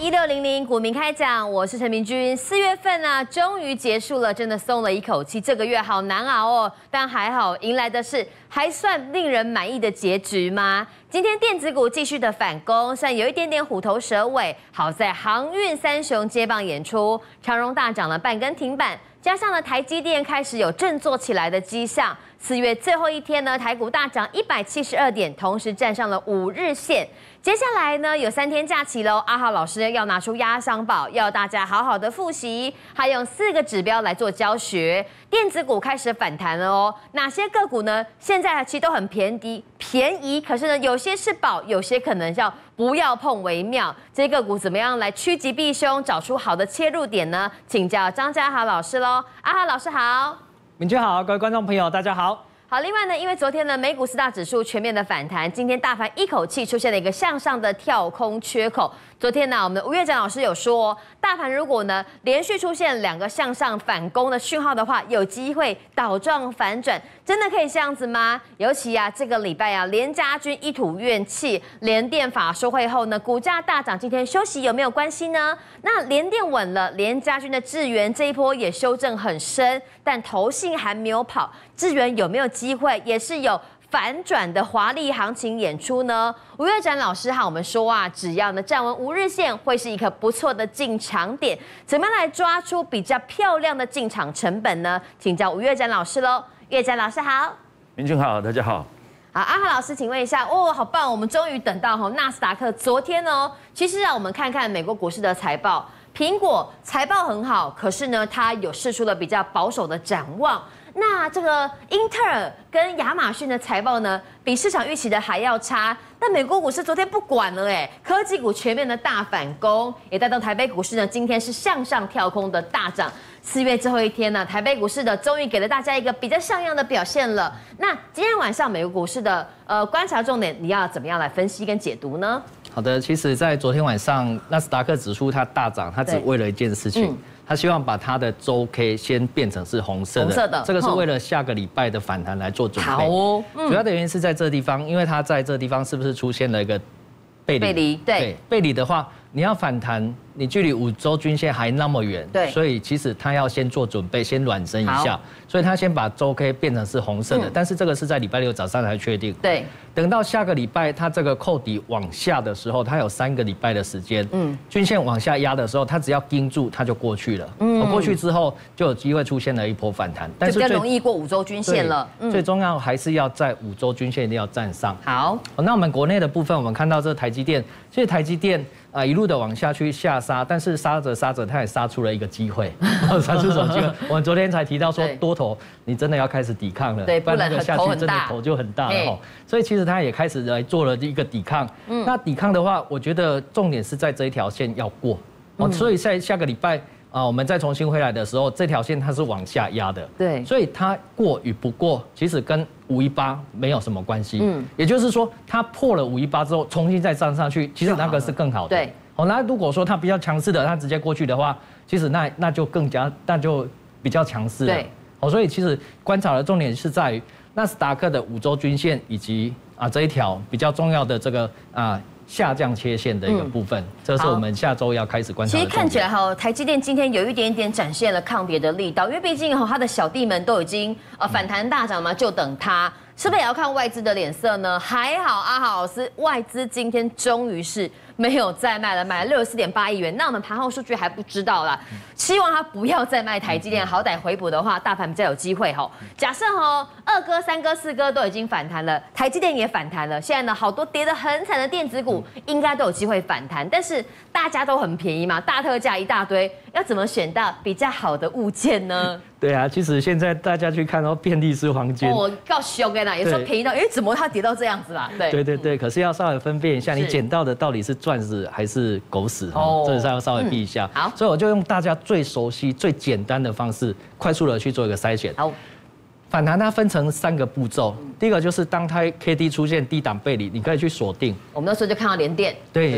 1600股民开讲，我是陈明君。4月份啊，终于结束了，真的松了一口气。这个月好难熬哦，但还好迎来的是还算令人满意的结局吗？今天电子股继续的反攻，虽然有一点点虎头蛇尾，好在航运三雄接棒演出，长荣大涨了半根停板，加上了台积电开始有振作起来的迹象。4月最后一天呢，台股大涨172点，同时站上了5日线。接下来呢，有3天假期喽。阿浩老师要拿出压箱宝，要大家好好的复习，还用4个指标来做教学。电子股开始反弹了哦，哪些个股呢？现在其实都很便宜，可是呢，有些是宝，有些可能叫不要碰为妙。这些个股怎么样来趋吉避凶，找出好的切入点呢？请教张家豪老师喽。阿浩老师好。 明君好，各位观众朋友，大家好。 好，另外呢，因为昨天呢美股4大指数全面的反弹，今天大盘一口气出现了一个向上的跳空缺口。昨天呢，我们的吴岳展老师有说，大盘如果呢连续出现2个向上反攻的讯号的话，有机会倒状反转，真的可以这样子吗？尤其啊这个礼拜啊，联家军一吐怨气，联电法说会后呢，股价大涨，今天休息有没有关系呢？那联电稳了，联家军的智原这一波也修正很深，但投信还没有跑，智原有没有机会也是有反转的华丽行情演出呢？吴岳展老师和我们说啊，只要呢站稳5日线，会是一个不错的进场点。怎么样来抓出比较漂亮的进场成本呢？请教吴岳展老师喽。岳展老师好。 明君好，大家好。 好，阿浩老师，请问一下，哦，好棒，我们终于等到纳斯达克昨天哦。其实啊，我们看看美国股市的财报，苹果财报很好，可是呢，它有释出了比较保守的展望。那这个英特尔跟亚马逊的财报呢，比市场预期的还要差。但美国股市昨天不管了，科技股全面的大反攻，也带动台北股市呢，今天是向上跳空的大涨。4月最后一天呢，台北股市的终于给了大家一个比较像样的表现了。那今天晚上美国股市的观察重点，你要怎么样来分析跟解读呢？ 好的，其实，在昨天晚上纳斯达克指数它大涨，它只为了一件事情。他希望把他的周 K 先变成是红色的，这个是为了下个礼拜的反弹来做准备。好哦，主要的原因是在这个地方，因为它在这个地方是不是出现了一个背离？对，背离的话，你要反弹，你距离5周均线还那么远，对，所以其实他要先做准备，先暖身一下，所以他先把周 K 变成是红色的，但是这个是在礼拜6早上才确定。对，等到下个礼拜它这个扣底往下的时候，它有3个礼拜的时间，均线往下压的时候，它只要盯住，它就过去了。过去之后就有机会出现了一波反弹， 但是比较容易过5周均线了。 最重要还是要在5周均线一定要站上。 好， 那我们国内的部分，我们看到这台积电，其实台积电一路的往下去下杀，但是杀着，它也杀出了一个机会，杀出什么机会？我们昨天才提到说，多头你真的要开始抵抗了，不然那个下去真的头就很大了。所以其实它也开始来做了一个抵抗。那抵抗的话，我觉得重点是在这一条线要过。所以在下个礼拜我们再重新回来的时候，这条线它是往下压的。对，所以它过与不过，其实跟518没有什么关系。也就是说，它破了518之后，重新再站上去，其实那个是更好的。对。那如果说它比较强势的，它直接过去的话，其实那就比较强势了。对。所以其实观察的重点是在于纳斯达克的5周均线以及这一条比较重要的这个下降切线的一个部分，这是我们下周要开始观察的重点。 其实看起来台积电今天有一点点展现了抗跌的力道，因为毕竟它的小弟们都已经反弹大涨嘛，就等它。是不是也要看外资的脸色呢？还好阿豪老师，外资今天终于是没有再卖了，买了64.8亿元。那我们盘后数据还不知道啦，希望他不要再卖台积电，好歹回补的话，大盘比较有机会吼。假设2哥、3哥、4哥都已经反弹了，台积电也反弹了，现在呢好多跌得很惨的电子股应该都有机会反弹，但是大家都很便宜嘛，大特价一大堆，要怎么选到比较好的物件呢？ 对啊，其实现在大家去看遍地是黄金。我告凶的啦，有时候便宜到，怎么它跌到这样子啦？ 对，可是要稍微分辨一下，你捡到的到底是钻石还是狗屎，这是要稍微避一下。好，所以我就用大家最熟悉、最简单的方式，快速的去做一个筛选。好，反弹它分成3个步骤，第一个就是当它 KD 出现低档背离，你可以去锁定。 我们那时候就看到联电，对不对？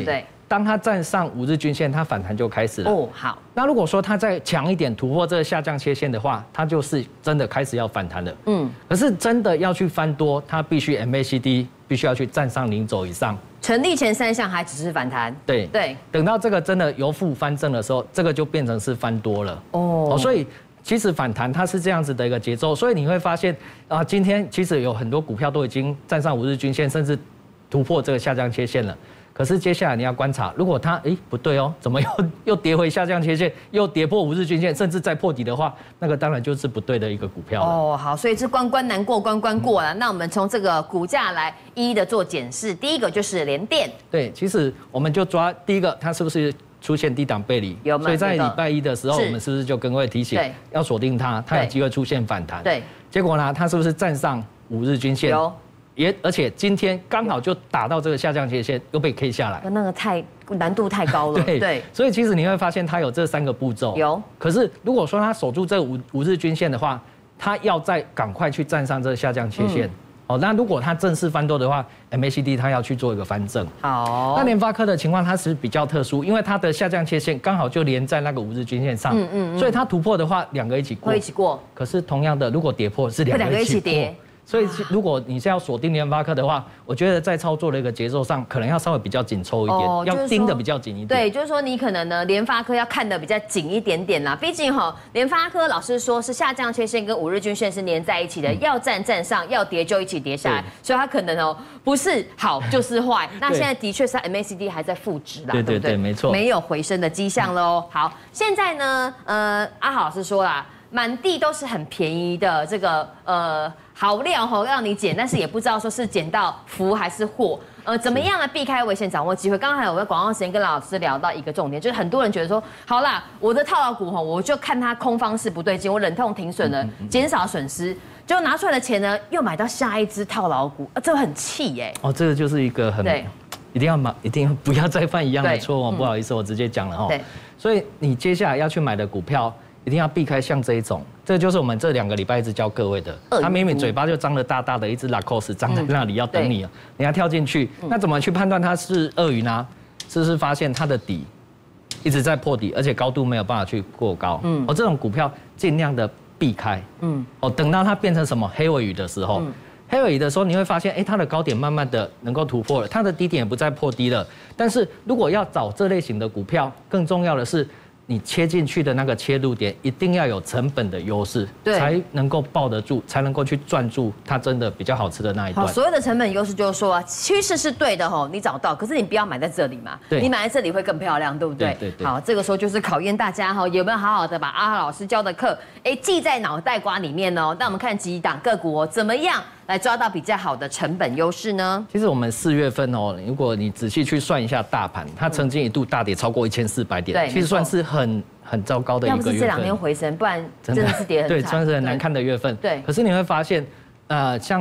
当它站上5日均线，它反弹就开始了。 哦，好。 那如果说它再强一点突破这个下降切线的话，它就是真的开始要反弹了。可是真的要去翻多，它必须 MACD 必须要去站上0轴以上。 成立前3项还只是反弹。 对。等到这个真的由负翻正的时候，这个就变成是翻多了。所以其实反弹它是这样子的一个节奏，所以你会发现啊，今天其实有很多股票都已经站上5日均线，甚至突破这个下降切线了。可是接下来你要观察，如果它不对哦，怎么又跌回下降切线，又跌破5日均线，甚至再破底的话，那个当然就是不对的一个股票了。 好，所以是关关难过关关过了。那我们从这个股价来一一的做检视。第一个就是联电。 对，其实我们就抓第一个，它是不是出现低档背离？ 有吗？ 所以在礼拜一的时候，我们是不是就跟各位提醒，要锁定它，它有机会出现反弹？ 对。 结果呢，它是不是站上5日均线？ 有。 而且今天刚好就打到这个下降切线，又被 K 下来， 那个难度太高了。 对，所以其实你会发现它有这3个步骤。 有。可是如果说它守住这5日均线的话，它要再赶快去站上这个下降切线。那如果它正式翻多的话 ，MACD 它要去做一个翻正。 好。 那联发科的情况它是比较特殊，因为它的下降切线刚好就连在那个5日均线上。所以它突破的话，2个一起过。 会一起过。 可是同样的，如果跌破是2个一起跌。所以，如果你是要锁定联发科的话，我觉得在操作的一个节奏上，可能要稍微比较紧凑一点，要盯得比较紧一点。 对，就是说你可能呢，联发科要看得比较紧一点点啦。毕竟联发科老师说是下降切线跟5日均线是连在一起的，要站上，要跌就一起跌下来，所以它可能不是好就是坏。那现在的确是 MACD 还在负值啦，对不对？ 没错， 没有回升的迹象喽。好，现在呢，阿豪老师说啦，满地都是很便宜的这个好料让你捡，但是也不知道说是捡到福还是祸。怎么样来避开危险，掌握机会？刚刚还有个广告时间跟老师聊到一个重点，就是很多人觉得说，好啦，我的套牢股我就看它空方式不对劲，我忍痛停损了，减少损失，结果拿出来的钱呢，又买到下一只套牢股，这很气耶。 这个就是一个很一定不要再犯一样的错误。不好意思，我直接讲了所以你接下来要去买的股票，一定要避开像这一种。这就是我们这2个礼拜一直教各位的，他明明嘴巴就张得大大的一只拉 cos 张在那里要等你，你要跳进去，那怎么去判断它是鳄鱼呢？是发现它的底一直在破底，而且高度没有办法去过高，这种股票尽量的避开，等到它变成什么黑尾鱼的时候，黑尾鱼的时候你会发现，它的高点慢慢的能够突破了，它的低点也不再破低了。但是如果要找这类型的股票，更重要的是，你切进去的那个切入点一定要有成本的优势，才能够抱得住，才能够去赚住它真的比较好吃的那一段。 所有的成本优势就是说趋势是对的你找到，可是你不要买在这里嘛，你买在这里会更漂亮，对不对？ 对。 好，这个时候就是考验大家有没有好好的把阿豪老师教的课记在脑袋瓜里面哦。那我们看几档个股怎么样来抓到比较好的成本优势呢？ 其实我们4月份如果你仔细去算一下大盘，它曾经一度大跌超过1400点，其实算是很糟糕的一个月份。要不是这2天回升，不然真的是跌很惨。对， 算是很难看的月份。对。可是你会发现，像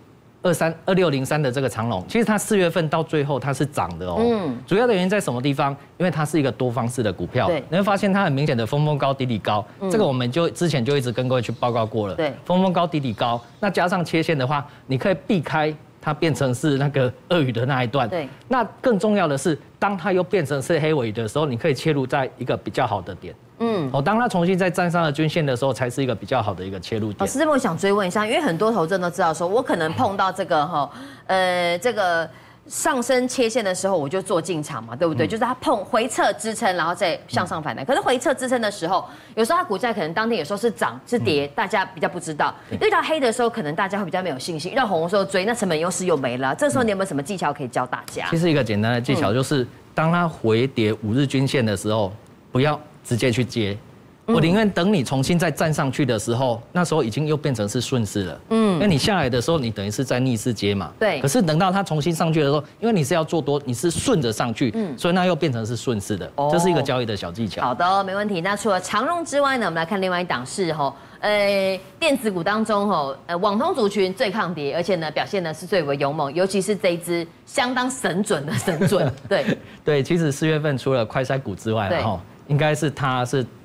2603的这个长荣，其实它4月份到最后它是涨的主要的原因在什么地方？因为它是一个多方式的股票，你会发现它很明显的峰高低底高，这个我们之前就一直跟各位去报告过了。对，峰高低底高，那加上切线的话，你可以避开它变成是那个鳄鱼的那一段。对。那更重要的是，当它又变成是黑尾鱼的时候，你可以切入在一个比较好的点。当它重新再站上了均线的时候，才是一个比较好的一个切入点。 老师，我想追问一下，因为很多投资人都知道说，我可能碰到这个这个上升切线的时候，我就做进场嘛，对不对？就是它回撤支撑，然后再向上反弹。可是回撤支撑的时候，有时候它股价可能当天有时候是涨是跌，大家比较不知道。遇到黑的时候，可能大家会比较没有信心；遇到红的时候追，那成本优势又没了。这时候你有没有什么技巧可以教大家？ 其实一个简单的技巧就是，当它回跌5日均线的时候，不要直接去接。我宁愿等你重新再站上去的时候，那时候已经又变成是顺势了。因为你下来的时候，你等于是在逆势接嘛。对。可是等到它重新上去的时候，因为你是要做多，你是顺着上去，所以那又变成是顺势的。这是一个交易的小技巧。 好的，没问题。那除了长荣之外呢，我们来看另外一档是电子股当中网通族群最抗跌，而且呢表现呢是最为勇猛，尤其是这一支相当神准的神准。对。 对，其实4月份除了快筛股之外，应该是它是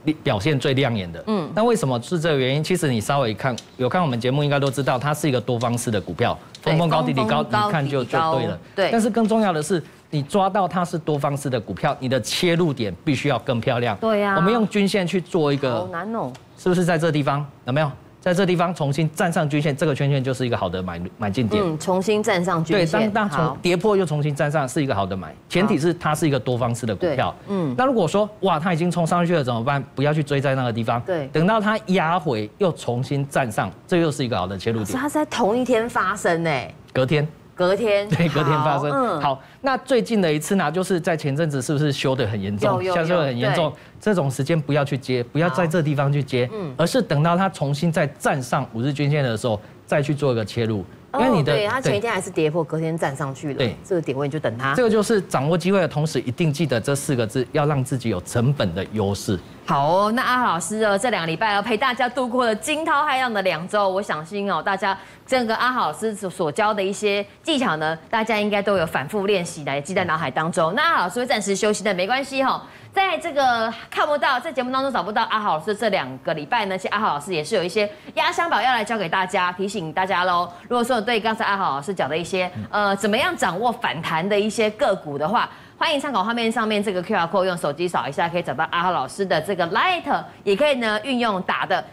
表现最亮眼的。那为什么是这个原因？其实你稍微有看我们节目，应该都知道，它是一个多方式的股票，峰峰高低低高，一看就对了。对。但是更重要的是，你抓到它是多方式的股票，你的切入点必须要更漂亮。 对呀。 我们用均线去做一个， 好难哦。 是不是在这地方？有没有？在这地方重新站上均线，这个圈圈就是一个好的买进点。 重新站上均线。 对，当从跌破又重新站上，是一个好的买。前提是它是一个多方式的股票。那如果说哇，它已经冲上去了怎么办？不要去追在那个地方。对。等到它压回又重新站上，这又是一个好的切入点。 它是在同一天发生哎。 隔天。对，隔天发生。好，那最近的一次呢，就是在前阵子是不是修得很严重？修得很严重，这种时间不要去接，不要在这地方去接，而是等到它重新再站上5日均线的时候，再去做一个切入。因为你的对它前一天还是跌破，隔天站上去了。对，这个点位就等它。 这个就是掌握机会的同时，一定记得这4个字，要让自己有成本的优势。 好哦，那阿豪老师这2个礼拜陪大家度过了惊涛骇浪的2周，我相信大家这个阿豪老师所教的一些技巧呢，大家应该都有反复练习的，也记在脑海当中。那阿豪老师会暂时休息的，没关系在这个看不到，在节目当中找不到阿豪老师这2个礼拜呢，其实阿豪老师也是有一些压箱宝要来教给大家，提醒大家喽。如果说对刚才阿豪老师讲的一些怎么样掌握反弹的一些个股的话，欢迎参考画面上面这个 QR code， 用手机扫一下，可以找到阿豪老师的这个 Light， 也可以呢运用打的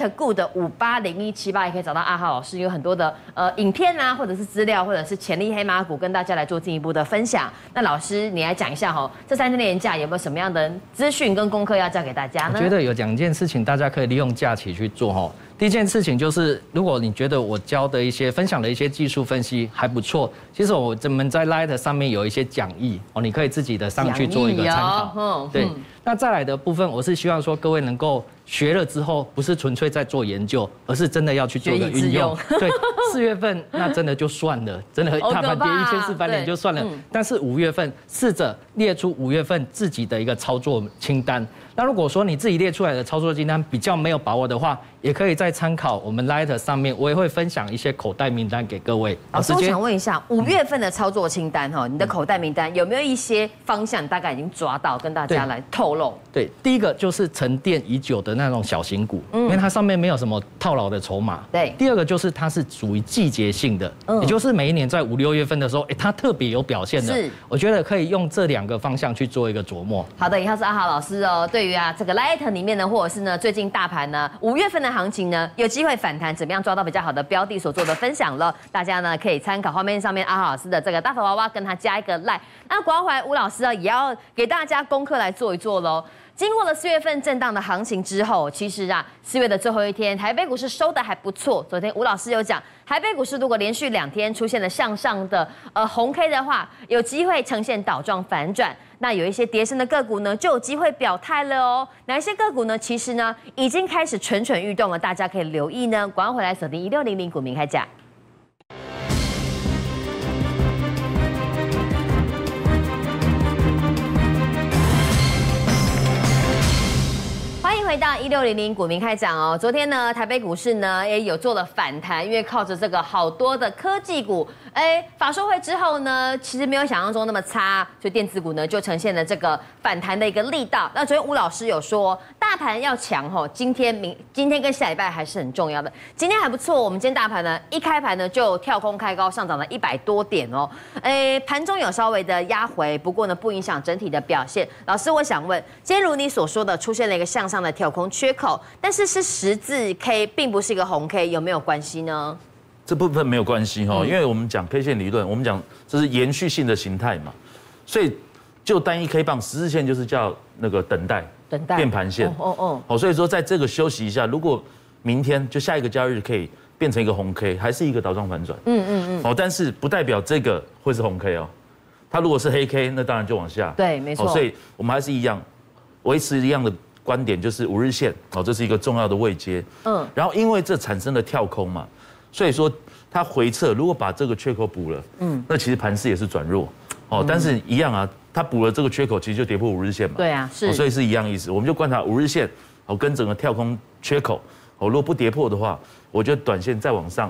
@good580178，也可以找到阿豪老师有很多的影片啊，或者是资料，或者是潜力黑马股，跟大家来做进一步的分享。那老师，你来讲一下这3天的连假有没有什么样的资讯跟功课要教给大家呢？ 我觉得有2件事情大家可以利用假期去做第一件事情就是，如果你觉得我教的一些分享的一些技术分析还不错，其实我们在 Light 上面有一些讲义你可以自己的上去做一个参考。对，那再来的部分，我是希望说各位能够学了之后，不是纯粹在做研究，而是真的要去做一个运用。对，4月份那真的就算了，真的大盘跌1400点就算了。但是5月份试着列出5月份自己的一个操作清单。那如果说你自己列出来的操作清单比较没有把握的话，也可以再参考我们 Light 上面，我也会分享一些口袋名单给各位。 老师，我想问一下，5月份的操作清单你的口袋名单有没有一些方向大概已经抓到，跟大家来透露？ 对，第一个就是沉淀已久的那种小型股，因为它上面没有什么套牢的筹码。对。第二个就是它是属于季节性的，也就是每一年在5、6月份的时候，它特别有表现的。是。我觉得可以用这2个方向去做一个琢磨。 好的，以下是阿豪老师对于这个 Light 里面呢，或者是呢最近大盘呢5月份的行情呢有机会反弹，怎么样抓到比较好的标的所做的分享了，大家呢可以参考画面上面阿豪老师的这个大头娃娃，跟他加一个 Like。那广怀吴老师也要给大家功课来做一做喽。经过了4月份震荡的行情之后，其实4月的最后一天，台北股市收的还不错。昨天吴老师有讲，台北股市如果连续2天出现了向上的红 K 的话，有机会呈现倒状反转。那有一些跌升的个股呢，就有机会表态了哪一些个股呢？其实呢，已经开始蠢蠢欲动了，大家可以留意呢。赶快回来锁定1600股民开讲。欢迎回到1600股民开讲昨天呢，台北股市呢也有做了反弹，因为靠着这个好多的科技股，法说会之后呢，其实没有想象中那么差，所以电子股呢就呈现了这个反弹的一个力道。那昨天吴老师有说，大盘要强今天跟下礼拜还是很重要的。今天还不错，我们今天大盘呢一开盘呢就跳空开高，上涨了100多点盘中有稍微的压回，不过呢不影响整体的表现。老师，我想问，今天如你所说的出现了一个向上的跳空缺口，但是十字 K 并不是一个红 K， 有没有关系呢？ 这部分没有关系因为我们讲 K 线理论，我们讲这是延续性的形态嘛，所以就单一 K 棒十字线就是叫那个等待变盘线所以说在这个休息一下，如果明天就下一个交易日可以变成一个红 K， 还是一个倒状反转但是不代表这个会是红 K它如果是黑 K， 那当然就往下。 对，没错。 所以我们还是一样维持一样的观点，就是5日线这是一个重要的位阶然后因为这产生了跳空嘛，所以说它回撤，如果把这个缺口补了那其实盘势也是转弱但是一样它补了这个缺口，其实就跌破5日线嘛。 对啊，是所以是一样意思。我们就观察5日线跟整个跳空缺口如果不跌破的话，我觉得短线再往上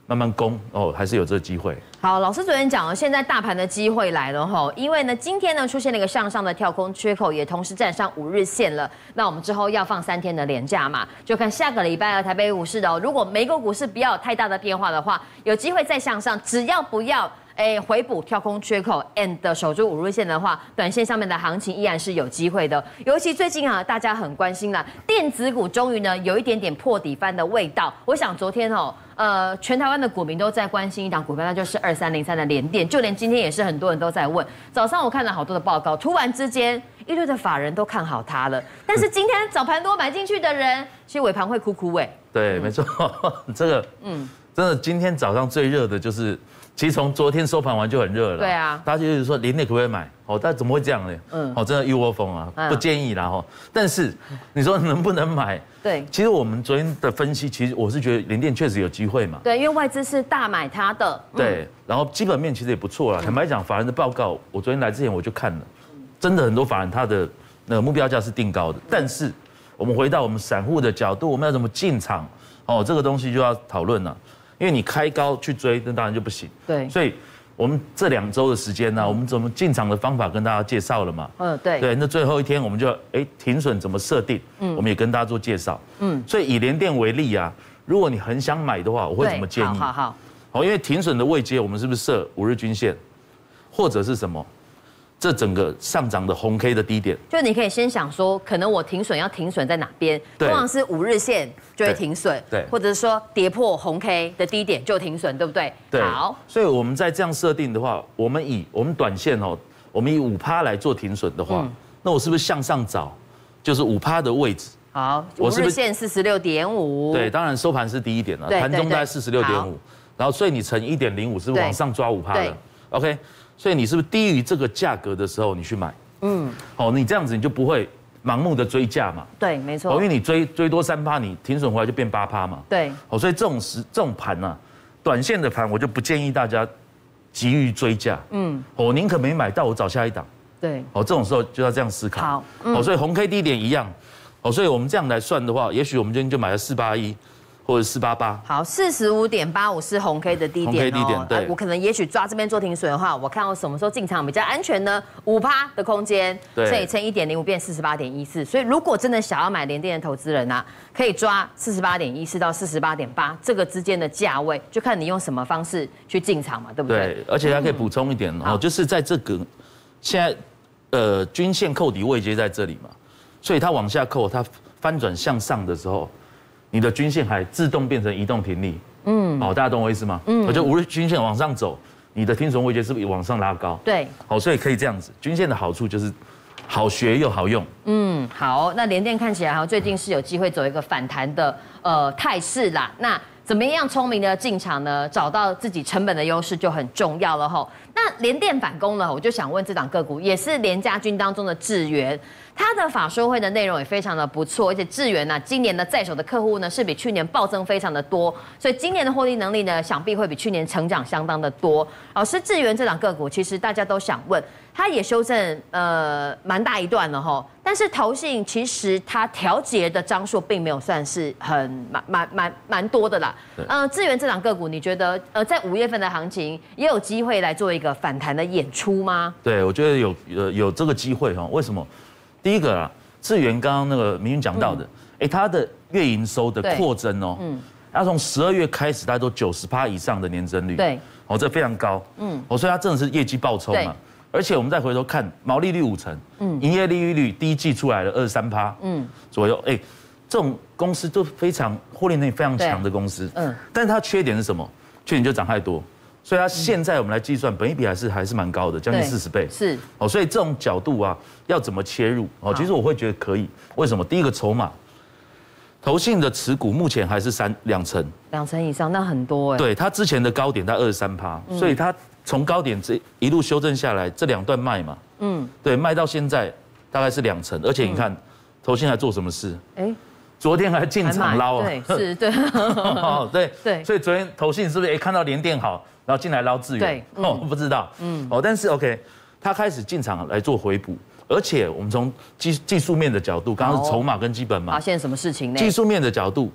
慢慢攻还是有这个机会。 好，老师昨天讲了，现在大盘的机会来了吼，因为呢，今天呢出现了一个向上的跳空缺口，也同时站上5日线了。那我们之后要放3天的连假嘛，就看下个礼拜台北股市的如果美国股市不要有太大的变化的话，有机会再向上，只要不要回补跳空缺口 and 守住5日线的话，短线上面的行情依然是有机会的。尤其最近大家很关心啦，电子股终于呢有一点点破底翻的味道。我想昨天全台湾的股民都在关心一档股票，那就是2303的联电，就连今天也是很多人都在问。早上我看了好多的报告，突然之间一堆的法人都看好它了，但是今天早盘多买进去的人，其实尾盘会哭哭对，没错，这个真的今天早上最热的就是。其实从昨天收盘完就很热了， 对啊， 大家就是说联电可不可以买？但怎么会这样呢？真的一窝蜂啊，不建议啦但是你说能不能买？ 对， 其实我们昨天的分析，其实我是觉得联电确实有机会嘛。 对，因为外资是大买它的。 对，然后基本面其实也不错啦。坦白讲，法人的报告，我昨天来之前我就看了，真的很多法人他的目标价是定高的。但是我们回到我们散户的角度，我们要怎么进场？这个东西就要讨论了。因为你开高去追，那当然就不行。 对， 所以我们这2周的时间呢，我们怎么进场的方法跟大家介绍了嘛。 对。 对，那最后一天我们就停损怎么设定，我们也跟大家做介绍。所以以联电为例啊，如果你很想买的话，我会怎么建议？ 好， 因为停损的位阶，我们是不是设5日均线，或者是什么？这整个上涨的红 K 的低点， 就你可以先想说，可能我停损要停损在哪边？通常是5日线就会停损， 对， 或者是说跌破红 K 的低点就停损，对不对？ 对。 好， 所以我们在这样设定的话，我们短线我们以5%来做停损的话，那我是不是向上找，就是5%的位置？ 好，5日线46.5。 对，当然收盘是低一点了，盘中大概46.5，然后所以你乘1.05是不是往上抓5%了 ？OK。所以你是不是低于这个价格的时候你去买？你这样子你就不会盲目的追价嘛。 对，没错。 因为你追多3%，你停损回来就变8%嘛。 对。 所以这种盘呢，短线的盘我就不建议大家急于追价。我宁可没买到，我找下一档。 对。 这种时候就要这样思考。 好。 所以红 K 低点一样。所以我们这样来算的话，也许我们今天就买了481。或者488， 好，45.85是红 K 的低点。 红 K 低点，对， 我可能也许抓这边做停损的话，我看我什么时候进场比较安全呢？5%的空间， 对， 所以乘1.05变48.14。所以如果真的想要买联电的投资人啊，可以抓48.14到48.8这个之间的价位，就看你用什么方式去进场嘛，对不对？ 对，而且还可以补充一点就是在这个现在均线扣底位阶在这里嘛，所以它往下扣，它翻转向上的时候。你的均线还自动变成移动停利，大家懂我意思吗？我就5日均线往上走，你的停损位阶是不是往上拉高？ 对， 所以可以这样子，均线的好处就是好学又好用。 好，那联电看起来最近是有机会走一个反弹的态势啦。那怎么样聪明的进场呢？找到自己成本的优势就很重要了吼。那联电反攻呢，我就想问这档个股也是联家军当中的智原。它的法说会的内容也非常的不错，而且智原呢，今年的在手的客户呢是比去年暴增非常的多，所以今年的获利能力呢，想必会比去年成长相当的多。老师，智原这档个股，其实大家都想问，它也修正蛮大一段了哈，但是投信其实它调节的张数并没有算是蛮多的啦。智原这档个股，你觉得在5月份的行情也有机会来做一个反弹的演出吗？ 对，我觉得有这个机会哈，为什么？第一个智原刚刚那个明云讲到的，它的月营收的扩增它从12月开始，大概都90%以上的年增率， 对， 这非常高，所以它真的是业绩爆冲嘛。而且我们再回头看，毛利率50%，营业利率第一季出来了23%，左右，这种公司都非常获利能力非常强的公司，但是它缺点是什么？缺点就涨太多。所以它现在我们来计算，本益比还是蛮高的，将近40倍。 是。 所以这种角度啊，要怎么切入？其实我会觉得可以。为什么？第一个筹码，投信的持股目前还是2成，2 成以上，那很多对，它之前的高点在23%，所以它从高点这一路修正下来，这2段卖嘛，对，卖到现在大概是2成，而且你看，投信还做什么事？昨天还进场捞啊， 对，是，对， 对，所以昨天投信是不是看到联电好？然后进来捞智原，不知道，但是 OK， 他开始进场来做回补，而且我们从技术面的角度，刚刚是筹码跟基本嘛， 发现什么事情呢？ 技术面的角度，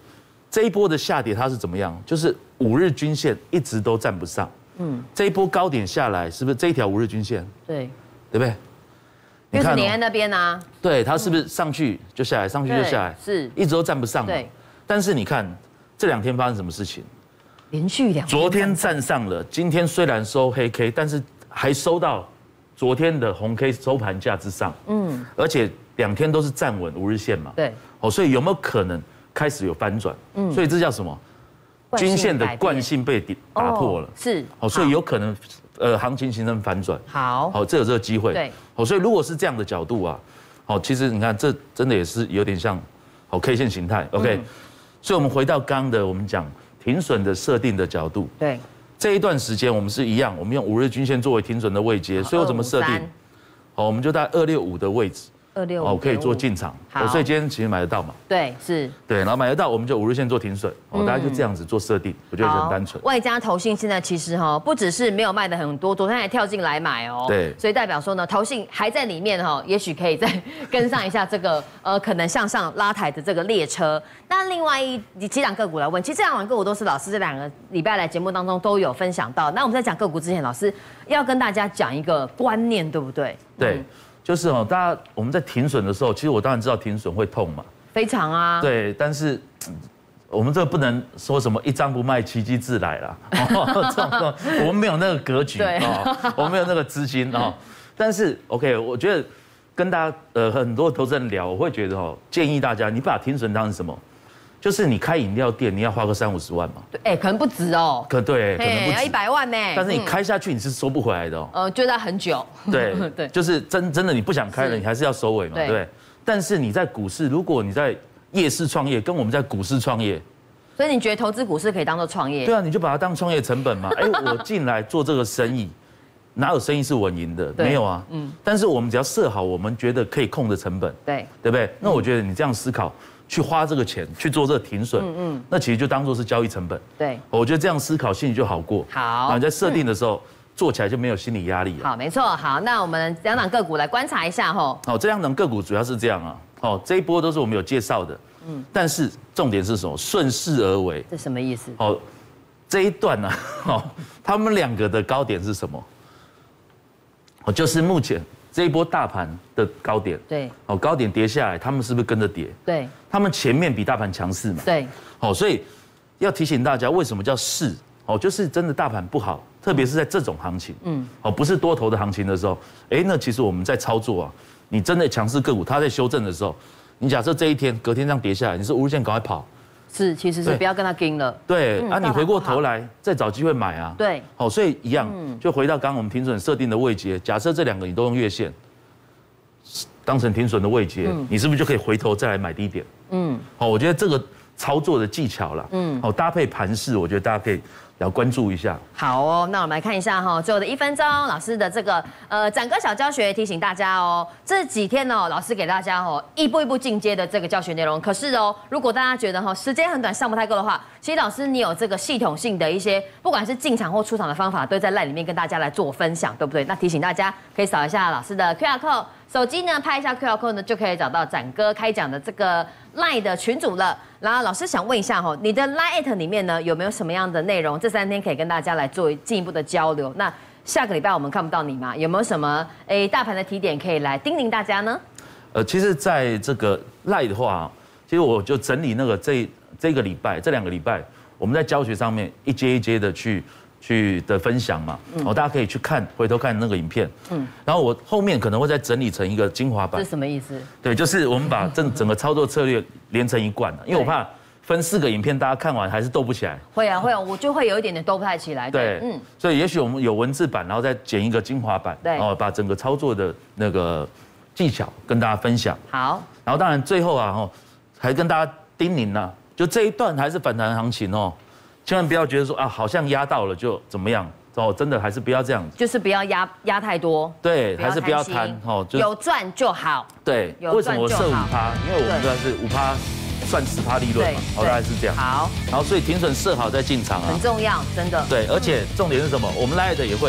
这一波的下跌它是怎么样？就是5日均线一直都站不上。这一波高点下来，是不是这一条5日均线？ 对不对？ 因为是连在那边啊。 对，它是不是上去就下来，上去就下来， 是一直都站不上嘛。对。但是你看这2天发生什么事情？ 连续2天。 昨天站上了，今天虽然收黑 K， 但是还收到昨天的红 K 收盘价之上。而且2天都是站稳5日线嘛。 对。 所以有没有可能开始有翻转？所以这叫什么？均线的惯性被打破了。 是。 所以有可能行情形成反转。 好， 这有这个机会。 对。 所以如果是这样的角度啊，其实你看这真的也是有点像K 线形态。OK。所以我们回到刚刚的我们讲停损的设定的角度。 对。 这一段时间我们是一样，我们用5日均线作为停损的位阶，所以我怎么设定？我们就在265的位置。265可以做进场，所以今天其实买得到嘛？ 对，是。 对，然后买得到，我们就5日线做停损，大家就这样子做设定，我觉得很单纯。 外加投信现在其实不只是没有卖的很多，昨天还跳进来买哦。 对， 所以代表说呢，投信还在里面也许可以再跟上一下这个可能向上拉抬的这个列车。那另外几档个股来问，其实这2档个股都是老师这2个礼拜来节目当中都有分享到。那我们在讲个股之前，老师要跟大家讲一个观念，对不对？ 对。就是大家我们在停损的时候，其实我当然知道停损会痛嘛， 非常啊。 对，但是我们这不能说什么一张不卖奇迹自来啦，我们没有那个格局我们没有那个资金但是 OK， 我觉得跟大家很多投资人聊，我会觉得建议大家你把停损当成什么？就是你开饮料店，你要花个30-50万嘛？ 对，可能不止哦。 对，可能不止， 要100万呢。 但是你开下去，你是收不回来的就在很久。 对对，就是真的你不想开了，你还是要收尾嘛，对不对？但是你在股市，如果你在夜市创业，跟我们在股市创业， 所以你觉得投资股市可以当做创业？ 对啊，你就把它当创业成本嘛。我进来做这个生意，哪有生意是稳赢的？没有啊。但是我们只要设好我们觉得可以控的成本，对不对？那我觉得你这样思考。去花这个钱去做这个停损，那其实就当做是交易成本。对，我觉得这样思考心里就好过。好，你在设定的时候做起来就没有心理压力了。 好，没错。好，那我们2档个股来观察一下这2档个股主要是这样啊。这一波都是我们有介绍的。但是重点是什么？顺势而为。 这什么意思？ 这一段呢，他们2个的高点是什么？就是目前。这一波大盘的高点，对，高点跌下来，他们是不是跟着跌？对，他们前面比大盘强势嘛？对，所以要提醒大家，为什么叫势？就是真的大盘不好，特别是在这种行情，不是多头的行情的时候，那其实我们在操作啊，你真的强势个股，它在修正的时候，你假设这一天隔天这样跌下来，你是5日线赶快跑， 是，其实是不要跟它跟了， 对，你回过头来再找机会买啊，对，所以一样，就回到刚刚我们停损设定的位阶，假设这2个你都用月线当成停损的位阶，你是不是就可以回头再来买低点？我觉得这个操作的技巧啦，搭配盘势，我觉得大家可以要关注一下。 好哦，那我们来看一下最后的1分钟，老师的这个展歌小教学提醒大家这几天老师给大家一步一步进阶的这个教学内容。可是如果大家觉得时间很短上不太够的话，其实老师你有这个系统性的一些，不管是进场或出场的方法，都在 LINE 里面跟大家来做分享，对不对？那提醒大家可以扫一下老师的 QR code。手机呢拍一下 QR code 呢，就可以找到展歌开讲的这个 LINE 的群组了。然后老师想问一下你的 LINE@ 里面呢有没有什么样的内容？这3天可以跟大家来做进一步的交流。那下个礼拜我们看不到你吗？有没有什么大盘的提点可以来叮咛大家呢？ 其实在这个 LINE 的话，其实我就整理那个这2个礼拜，我们在教学上面一阶一阶的去的分享嘛，大家可以去看，回头看那个影片，然后我后面可能会再整理成一个精华版。 这什么意思？ 对，就是我们把整个操作策略连成一贯，因为我怕分4个影片，大家看完还是斗不起来。 会啊，我就会有一点点斗不太起来。 对，所以也许我们有文字版，然后再剪一个精华版，对，把整个操作的那个技巧跟大家分享。好，然后当然最后还跟大家叮咛呢，就这一段还是反弹行情千万不要觉得说好像压到了就怎么样真的还是不要这样子， 就是不要压太多， 对，还是不要贪有赚就好。 对，为什么我设5%？因为我们这是5%算10%利润嘛，大概是这样。好，然后所以停损设好再进场啊， 很重要，真的。 对，而且重点是什么？我们LINE也会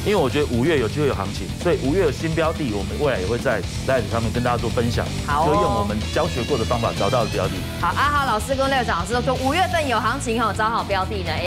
因为我觉得5月有机会有行情，所以5月有新标的，我们未来也会在 Live 上面跟大家做分享。好，就用我们教学过的方法找到的标的。 好，阿豪老师跟廖长老师都说5月份有行情哦，找好标的呢。